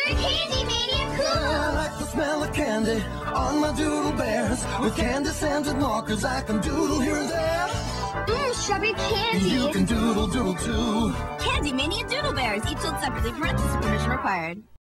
Strawberry Candy Mania cool! I like the smell of candy on my doodle bears. With candy-scented markers I can doodle here and there. Strawberry candy! You can doodle too. Candy Mania Doodle Bears, each sold separately, parental supervision required.